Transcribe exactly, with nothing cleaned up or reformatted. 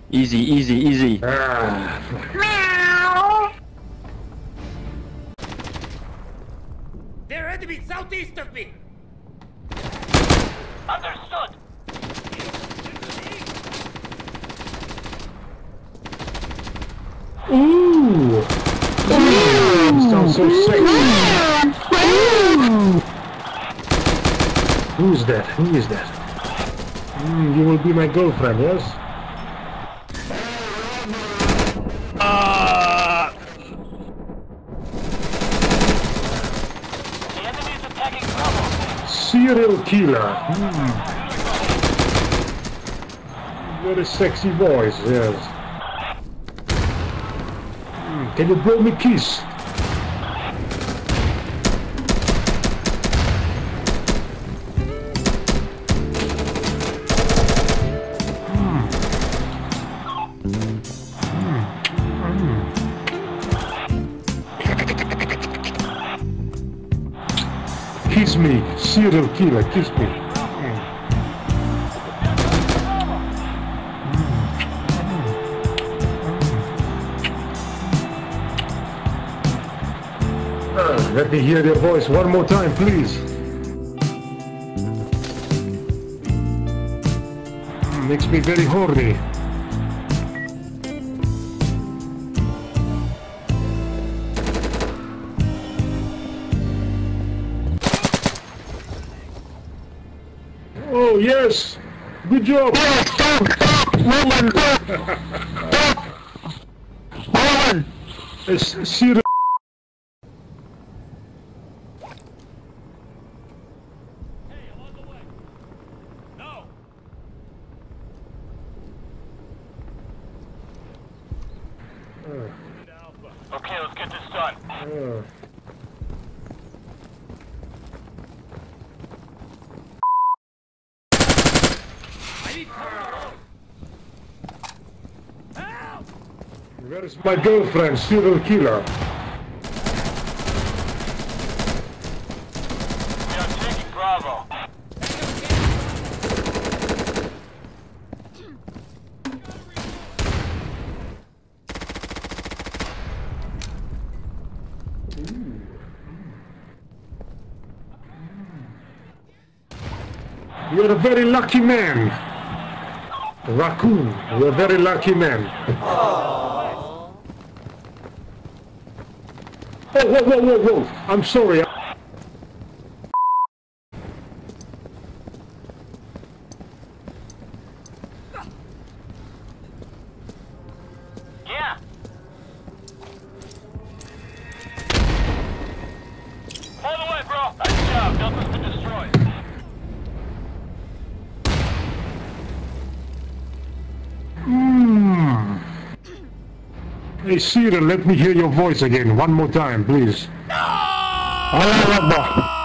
Easy, easy, easy. Ah. Meow. They're enemy southeast of me. Understood. Ooh! Ooh! Sounds so sexy. Who's that? Who is that? Mm, you will be my girlfriend, yes? Uh... The enemy is attacking Bravo. Serial killer. Mm. Very sexy voice, yes. Mm, can you blow me a kiss? Kiss me, serial killer, kiss me. Mm. Uh, let me hear your voice one more time, please. Mm, makes me very horny. Oh, yes! Good job! Stop! Stop! Woman! Stop! Woman! It's serial. Hey, I'm on the way. No. Uh, Okay, let's get this done. uh. I need cover. Help! Where is my girlfriend, serial killer? We are taking Bravo. You're a very lucky man. Raccoon, you're a very lucky man. Oh, whoa, whoa, whoa, whoa. I'm sorry. Yeah. All the way, bro. Nice job. Delta's been destroyed. Hmm. Hey, Cyril, let me hear your voice again. One more time, please. No! Allah Akbar.